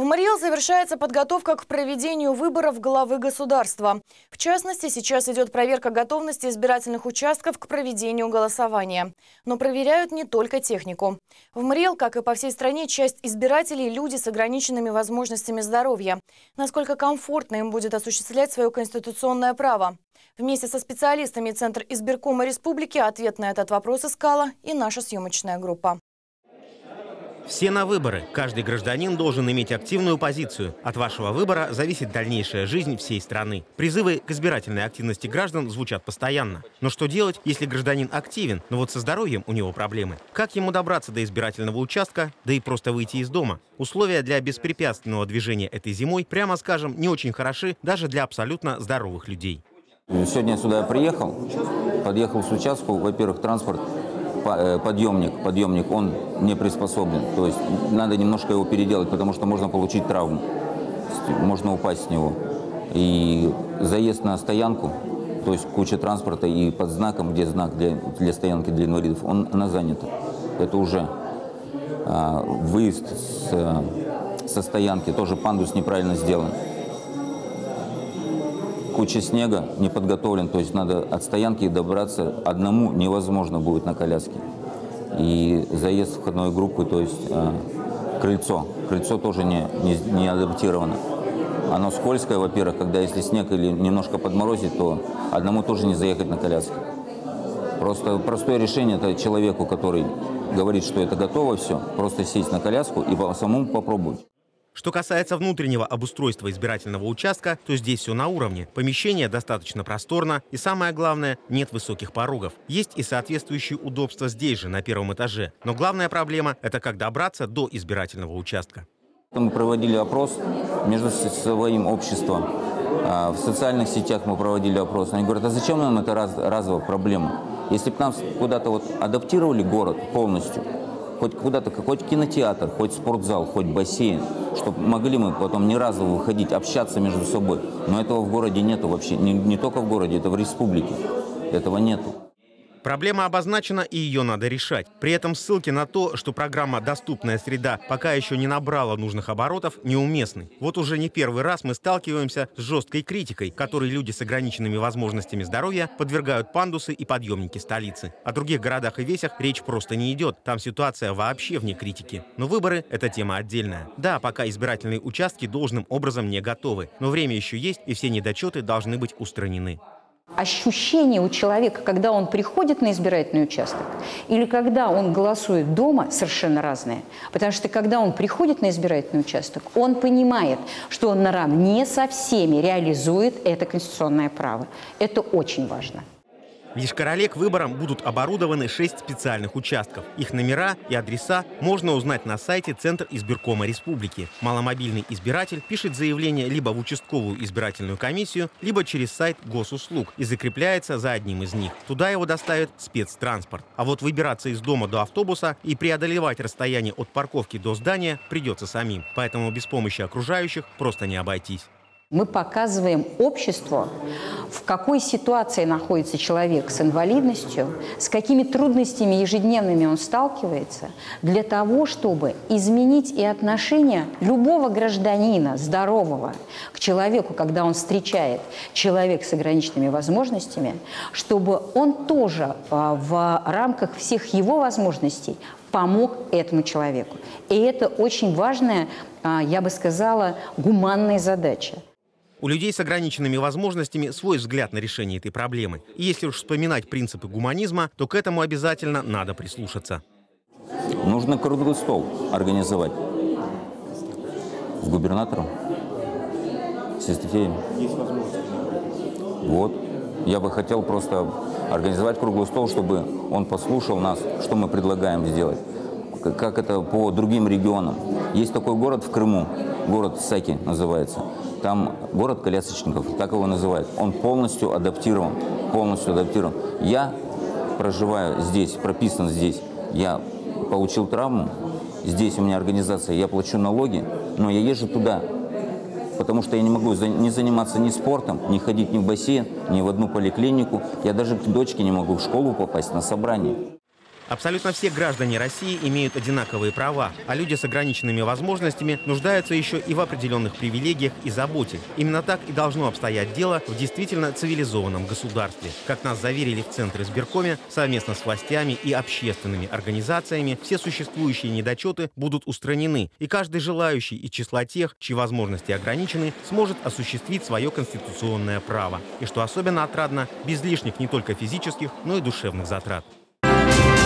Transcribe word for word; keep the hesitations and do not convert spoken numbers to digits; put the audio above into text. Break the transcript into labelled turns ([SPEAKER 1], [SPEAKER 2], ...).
[SPEAKER 1] В Мариэл завершается подготовка к проведению выборов главы государства. В частности, сейчас идет проверка готовности избирательных участков к проведению голосования. Но проверяют не только технику. В Мариэл, как и по всей стране, часть избирателей – люди с ограниченными возможностями здоровья. Насколько комфортно им будет осуществлять свое конституционное право? Вместе со специалистами Центра избиркома республики ответ на этот вопрос искала и наша съемочная группа.
[SPEAKER 2] Все на выборы. Каждый гражданин должен иметь активную позицию. От вашего выбора зависит дальнейшая жизнь всей страны. Призывы к избирательной активности граждан звучат постоянно. Но что делать, если гражданин активен, но вот со здоровьем у него проблемы? Как ему добраться до избирательного участка, да и просто выйти из дома? Условия для беспрепятственного движения этой зимой, прямо скажем, не очень хороши даже для абсолютно здоровых людей.
[SPEAKER 3] Сегодня сюда я приехал, подъехал с участка, во-первых, транспорт. Подъемник, подъемник, он не приспособлен. То есть надо немножко его переделать, потому что можно получить травму. Можно упасть с него. И заезд на стоянку, то есть куча транспорта, и под знаком, где знак для, для стоянки для инвалидов, он, она занята. Это уже а, выезд с, со стоянки, тоже пандус неправильно сделан. Куча снега не подготовлен, то есть надо от стоянки добраться одному невозможно будет на коляске. И заезд входной группы, то есть э, крыльцо. Крыльцо тоже не, не, не адаптировано. Оно скользкое, во-первых, когда если снег или немножко подморозит, то одному тоже не заехать на коляске. Просто простое решение – это человеку, который говорит, что это готово все, просто сесть на коляску и по самому попробовать.
[SPEAKER 2] Что касается внутреннего обустройства избирательного участка, то здесь все на уровне. Помещение достаточно просторно и, самое главное, нет высоких порогов. Есть и соответствующие удобства здесь же, на первом этаже. Но главная проблема – это как добраться до избирательного участка.
[SPEAKER 3] Мы проводили опрос между своим обществом. В социальных сетях мы проводили опрос. Они говорят, а зачем нам эта раз, разовая проблема? Если бы нам куда-то вот адаптировали город полностью, хоть куда-то, хоть кинотеатр, хоть спортзал, хоть бассейн, чтобы могли мы потом не разово выходить, общаться между собой. Но этого в городе нету вообще, не, не только в городе, это в республике. Этого нету.
[SPEAKER 2] Проблема обозначена, и ее надо решать. При этом ссылки на то, что программа «Доступная среда» пока еще не набрала нужных оборотов, неуместны. Вот уже не первый раз мы сталкиваемся с жесткой критикой, которой люди с ограниченными возможностями здоровья подвергают пандусы и подъемники столицы. О других городах и весях речь просто не идет. Там ситуация вообще вне критики. Но выборы – это тема отдельная. Да, пока избирательные участки должным образом не готовы. Но время еще есть, и все недочеты должны быть устранены.
[SPEAKER 4] Ощущение у человека, когда он приходит на избирательный участок или когда он голосует дома, совершенно разные. Потому что когда он приходит на избирательный участок, он понимает, что он наравне со всеми реализует это конституционное право. Это очень важно.
[SPEAKER 2] В Йошкар-Оле к выборам будут оборудованы шесть специальных участков. Их номера и адреса можно узнать на сайте Центра избиркома республики. Маломобильный избиратель пишет заявление либо в участковую избирательную комиссию, либо через сайт госуслуг и закрепляется за одним из них. Туда его доставит спецтранспорт. А вот выбираться из дома до автобуса и преодолевать расстояние от парковки до здания придется самим. Поэтому без помощи окружающих просто не обойтись.
[SPEAKER 4] Мы показываем обществу, в какой ситуации находится человек с инвалидностью, с какими трудностями ежедневными он сталкивается, для того, чтобы изменить и отношение любого гражданина здорового к человеку, когда он встречает человека с ограниченными возможностями, чтобы он тоже в рамках всех его возможностей помог этому человеку. И это очень важная, я бы сказала, гуманная задача.
[SPEAKER 2] У людей с ограниченными возможностями свой взгляд на решение этой проблемы. И если уж вспоминать принципы гуманизма, то к этому обязательно надо прислушаться.
[SPEAKER 3] Нужно круглый стол организовать с губернатором, с Евстафием.
[SPEAKER 5] Есть возможность.
[SPEAKER 3] Вот. Я бы хотел просто организовать круглый стол, чтобы он послушал нас, что мы предлагаем сделать. Как это по другим регионам. Есть такой город в Крыму, город Саки называется. Там город колясочников, так его называют. Он полностью адаптирован, полностью адаптирован. Я проживаю здесь, прописан здесь. Я получил травму, здесь у меня организация, я плачу налоги, но я езжу туда, потому что я не могу не заниматься ни спортом, не ходить ни в бассейн, ни в одну поликлинику. Я даже к дочке не могу в школу попасть на собрание.
[SPEAKER 2] Абсолютно все граждане России имеют одинаковые права, а люди с ограниченными возможностями нуждаются еще и в определенных привилегиях и заботе. Именно так и должно обстоять дело в действительно цивилизованном государстве. Как нас заверили в Центре избиркоме, совместно с властями и общественными организациями все существующие недочеты будут устранены, и каждый желающий из числа тех, чьи возможности ограничены, сможет осуществить свое конституционное право. И что особенно отрадно, без лишних не только физических, но и душевных затрат.